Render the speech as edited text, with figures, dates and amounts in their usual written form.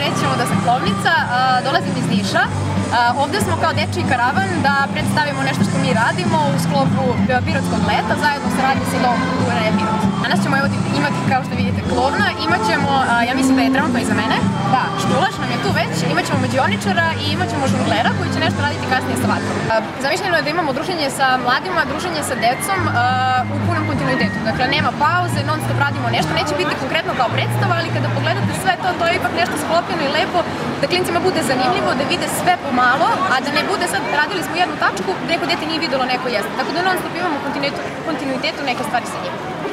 krećemo da sam Klovnica, dolazim iz Niša. Ovde smo kao dečiji karavan da predstavimo nešto što mi radimo u sklopu Pirotskog leta, zajedno sa radnjom sa Domom kulture Pirot. Danas ćemo imati, kao što vidite, klovna, imat ćemo, ja mislim da je trenutno iza mene, da, Štulaš nam je tu već, imat ćemo mađioničara i imat ćemo žonglera koji će nešto raditi kasnije sa vatrom. Zamišljeno je da imamo druženje sa mladima, druženje sa decom u punom kontinuitetu. Dakle, nema pauze, non stop radimo nešto, neće biti konkretno kao predstava, ali kada pogledate sve to, to je ipak nešto sklopljeno i lepo, da klincima bude zanimljivo, da vide sve pomalo, a da ne bude sad radili smo jednu tačku, neko dete nije videlo, neko jeste. Tako da non stop imamo kontinuitetu neke stvari sa njima.